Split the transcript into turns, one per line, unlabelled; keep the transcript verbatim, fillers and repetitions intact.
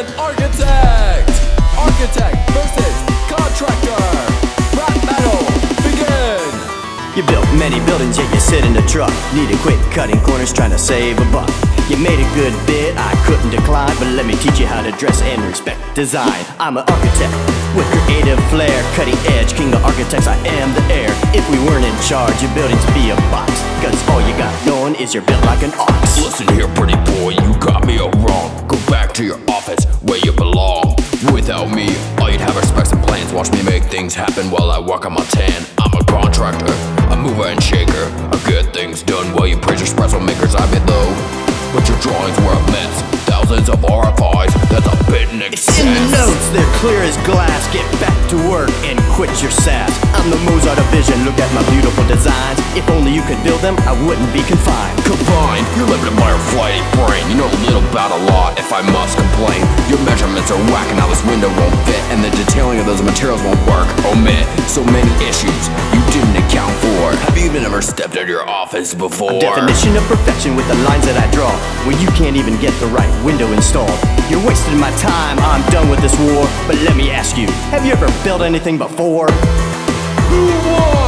and architect. Architect versus contractor. Rap battle, begin.
You built many buildings, yet you sit in a truck. Need to quit cutting corners, trying to save a buck. You made a good bid, I couldn't decline, but let me teach you how to dress and respect design. I'm an architect with creative flair, cutting edge, king of architects, I am the heir. If we weren't in charge, your buildings be a box, cause all you got going is you're built like an ox.
Listen here, pretty boy, you got me all wrong. Go back to your office where you belong. Without me, all you'd have are specs and plans. Watch me make things happen while I work on my tan. I'm a contractor, a mover and shaker. I get things done while you praise your espresso makers. I admit though, but your drawings were a mess. Thousands of R F Is, that's a bit in excess.
It's in the notes, they're clear as glass. Get back to work and quit your sass. I'm the Mozart of vision, look at my beautiful designs. If only you could build them, I wouldn't be confined.
Confined? You're limited by your flighty brain. You know a little about a lot, if I must complain. Your measurements are whack and now this window won't fit, and the detailing of those materials won't work. Omit so many issues you didn't account for. Have you even ever stepped out of your office before?
A definition of perfection with the lines that I draw, when you can't even get the right window installed. You're wasting my time, I'm done with this war. But let me ask you, have you ever built anything before?
Who won?